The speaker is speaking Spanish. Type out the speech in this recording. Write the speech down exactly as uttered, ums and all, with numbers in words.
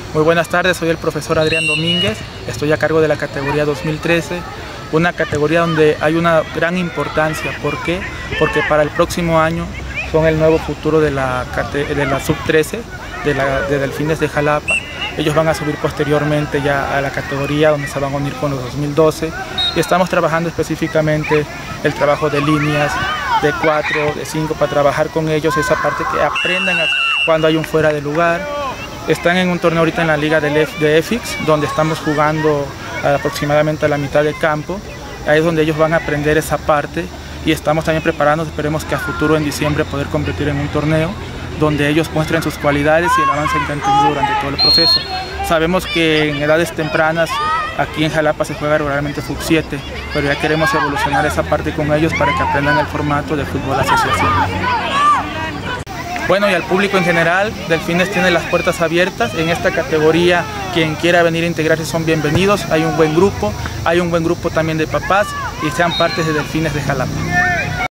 Muy buenas tardes, soy el profesor Adrián Domínguez, estoy a cargo de la categoría dos mil trece, una categoría donde hay una gran importancia. ¿Por qué? Porque para el próximo año son el nuevo futuro de la, de la sub trece, de, la, de Delfines de Jalapa. Ellos van a subir posteriormente ya a la categoría donde se van a unir con los dos mil doce y estamos trabajando específicamente el trabajo de líneas, de cuatro, de cinco, para trabajar con ellos esa parte que aprendan cuando hay un fuera de lugar. Están en un torneo ahorita en la liga de E F I X, donde estamos jugando aproximadamente a la mitad del campo. Ahí es donde ellos van a aprender esa parte y estamos también preparándonos, esperemos que a futuro en diciembre poder competir en un torneo donde ellos muestren sus cualidades y el avance que han tenido durante todo el proceso. Sabemos que en edades tempranas aquí en Jalapa se juega regularmente sub siete, pero ya queremos evolucionar esa parte con ellos para que aprendan el formato de fútbol asociación. Bueno, y al público en general, Delfines tiene las puertas abiertas. En esta categoría, quien quiera venir a integrarse son bienvenidos. Hay un buen grupo, hay un buen grupo también de papás y sean parte de Delfines de Jalapa.